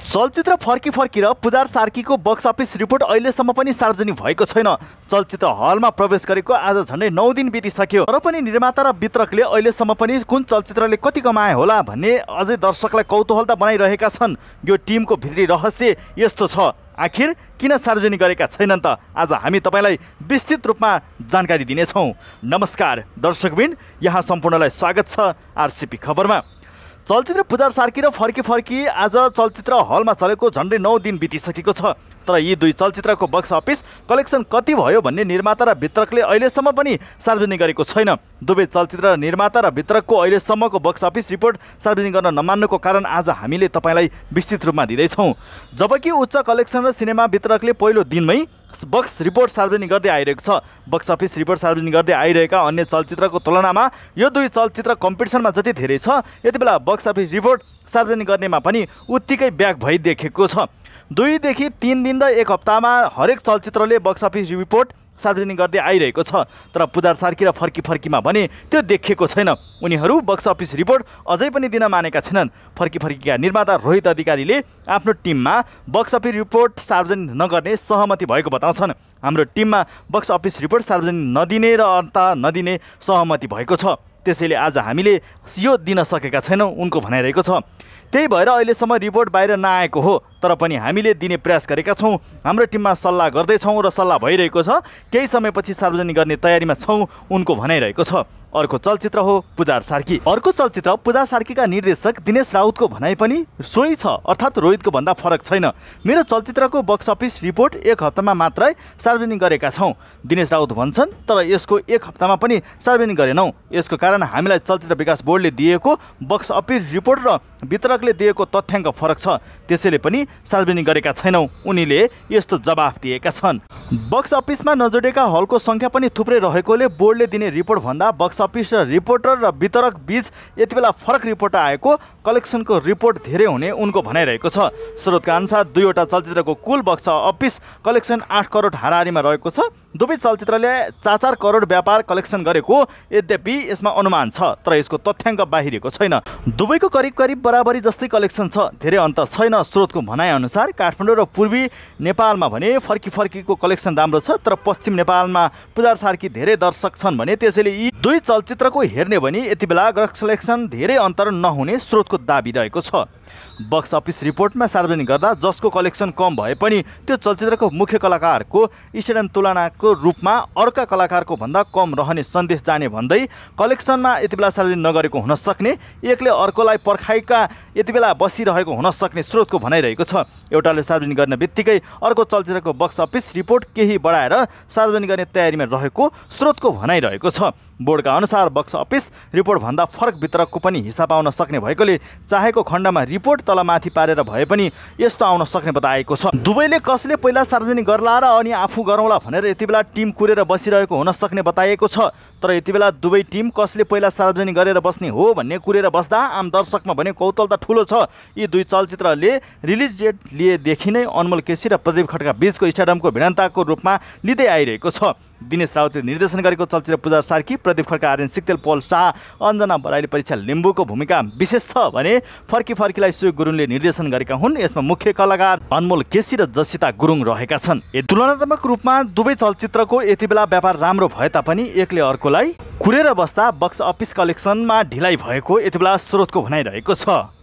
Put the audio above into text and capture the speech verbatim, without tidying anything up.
चलचित्र फर्की फर्की र पुजार सार्कीको बक्स अफिस रिपोर्ट अहिलेसम्म पनि सार्वजनिक भएको छैन। चलचित्र हलमा प्रवेश गरेको आज झन्डै नौ दिन बितिसक्यो, तर पनि निर्माता र वितरकले अहिलेसम्म पनि कुन चलचित्रले कति कमाए होला भन्ने अझै दर्शकलाई कौतूहलता बनाइरहेका छन्। यो टिमको भित्री रहस्य यस्तो छ, आखिर किन सार्वजनिक गरेका छैनन् त? आज हामी तपाईलाई विस्तृत रूपमा जानकारी दिनेछौँ। नमस्कार दर्शकबिन, यहाँ सम्पूर्णलाई स्वागत छ आरसीपी खबरमा। चलचित्र पुजार सार्की र फर्की फर्की आज चलचित्र हलमा चलेको झन्डै नौ दिन बितिसकेको छ, तर यी दुई चलचित्रको बक्स अफिस कलेक्सन कति भयो भन्ने निर्माता र वितरकले अहिलेसम्म पनि सार्वजनिक गरेको छैन। दुवै चलचित्र र निर्माता र वितरकको अहिलेसम्मको बक्स अफिस रिपोर्ट सार्वजनिक गर्न नमान्नुको कारण आज हामीले तपाईलाई विस्तृत रूपमा दिँदैछौँ। जबकि उच्च कलेक्सन र सिनेमा वितरकले पहिलो दिनमै बक्स रिपोर्ट सार्वजनिक गर्दै आइरहेको छ। बक्स अफिस रिपोर्ट सार्वजनिक गर्दै आइरहेका अन्य चलचित्रको तुलनामा यो दुई चलचित्र कम्पिटिसनमा जति धेरै छ, यति बेला बक्स अफिस रिपोर्ट सार्वजनिक गर्नेमा पनि उत्तिकै ब्याक भइदिएको छ। दुईदेखि तीन दिन र एक हप्तामा हरेक चलचित्रले बक्स अफिस रिपोर्ट सार्वजनिक गर्दै आइरहेको छ, तर पुजार सार्की र फर्की फर्कीमा भने त्यो देखिएको छैन। उनीहरू बक्स अफिस रिपोर्ट अझै पनि दिन मानेका छैनन्। फर्की फर्कीका निर्माता रोहित अधिकारीले आफ्नो टिममा बक्स अफिस रिपोर्ट सार्वजनिक नगर्ने सहमति भएको बताउँछन्। हाम्रो टिममा बक्स अफिस रिपोर्ट सार्वजनिक नदिने र अन्त नदिने सहमति भएको छ, त्यसैले आज हामीले यो दिन सकेका छैनौँ, उनको भनाइरहेको छ। त्यही भएर अहिलेसम्म रिपोर्ट बाहिर नआएको हो, तर पनि हामीले दिने प्रयास गरेका छौँ। हाम्रो टिममा सल्लाह गर्दैछौँ र सल्लाह भइरहेको छ, केही समयपछि सार्वजनिक गर्ने तयारीमा छौँ, उनको भनाइरहेको छ। अर्को चलचित्र हो पुजार सार्की। अर्को चलचित्र पुजार सार्कीका निर्देशक दिनेश राउतको भनाइ पनि सोही छ, अर्थात् रोहितको भन्दा फरक छैन। मेरो चलचित्रको बक्स अफिस रिपोर्ट एक हप्तामा मात्रै सार्वजनिक गरेका छौँ, दिनेश राउत भन्छन्, तर यसको एक हप्तामा पनि सार्वजनिक गरेनौँ। यसको कारण हामीलाई चलचित्र विकास बोर्डले दिएको बक्स अफिस रिपोर्ट र वितरकले दिएको तथ्याङ्क फरक छ, त्यसैले पनि सार्वजनिक गरेका छैनौँ, उनीले यस्तो जवाफ दिएका छन्। बक्स अफिसमा नजोडेका हलको सङ्ख्या पनि थुप्रै रहेकोले बोर्डले दिने रिपोर्ट भन्दा बक्स अफिस र रिपोर्टर र वितरक बीच यति बेला फरक रिपोर्ट आएको, कलेक्सनको रिपोर्ट धेरै हुने उनको भनाइरहेको छ। स्रोतका अनुसार दुईवटा चलचित्रको कुल बक्स अफिस कलेक्सन आठ करोड हाराहारीमा रहेको छ। दुवै चलचित्रले चार चार करोड व्यापार कलेक्सन गरेको यद्यपि यसमा अनुमान छ, तर यसको तथ्याङ्क बाहिरिएको छैन। दुवैको करिब करिब बराबरी जस्तै कलेक्सन छ, धेरै अन्तर छैन। स्रोतको भनाइअनुसार काठमाडौँ र पूर्वी नेपालमा भने फर्की फर्कीको कलेक्सन राम्रो छ, तर पश्चिम नेपालमा पुजार सार्की धेरै दर्शक छन् भने, त्यसैले यी दुई चलचित्रको हेर्ने भने यति बेला कलेक्सन धेरै अन्तर नहुने स्रोतको दाबी रहेको छ। बक्स अफिस रिपोर्टमा सार्वजनिक गर्दा जसको कलेक्सन कम भए पनि त्यो चलचित्रको मुख्य कलाकारको स्टेडियम तुलनाको रूपमा अर्का कलाकारको भन्दा कम रहने सन्देश जाने भन्दै कलेक्सनमा यति बेला सार्वजनिक नगरेको हुन सक्ने, एकले अर्कोलाई पर्खाइका यति बेला बसिरहेको हुन सक्ने स्रोतको भनाइरहेको छ। एउटाले सार्वजनिक गर्ने बित्तिकै अर्को चलचित्रको बक्स अफिस रिपोर्ट केही बढाएर सार्वजनिक गर्ने तयारीमा रहेको स्रोतको भनाइरहेको छ। बोर्डका अनुसार बक्स अफिस रिपोर्टभन्दा फरक वितरकको पनि हिसाब आउन सक्ने भएकोले चाहेको खण्डमा रिपोर्ट तलमाथि पारेर भए पनि यस्तो आउन सक्ने बताएको छ। दुवैले कसले पहिला सार्वजनिक गर्ला र अनि आफू गरौँला भनेर यति बेला टिम कुरेर बसिरहेको हुन सक्ने बताएको छ, तर यति बेला दुवै टिम कसले पहिला सार्वजनिक गरेर बस्ने हो भन्ने कुरेर बस्दा आम दर्शकमा भने कौतूहलता ठुलो छ। यी दुई चलचित्रले रिलिज डेट लिएदेखि नै अनमोल केसी र प्रदीप खड्का बीचको स्टेडियमको भिडन्तको रूपमा लिँदै आइरहेको छ। दिनेश राउतले निर्देशन गरेको चलचित्र पुजार सार्की प्रदीप खड्का, आर्यन सिक्तेल, पल शाह, अञ्जना बराइली, परीक्षा लिम्बूको भूमिका विशेष छ भने फर्की फर्कीलाई सुयोग गुरुङले निर्देशन गरेका हुन्। यसमा मुख्य कलाकार अनमोल केसी र जसिता गुरुङ रहेका छन्। तुलनात्मक रूपमा दुवै चलचित्रको यति बेला व्यापार राम्रो भए तापनि एकले अर्कोलाई कुरेर बस्दा बक्स अफिस कलेक्सनमा ढिलाइ भएको यति बेला स्रोतको भनाइरहेको छ।